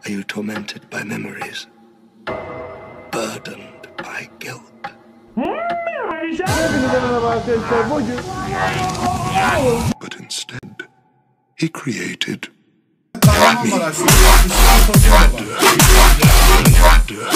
Are you tormented by memories? Burdened by guilt? But instead, he created me.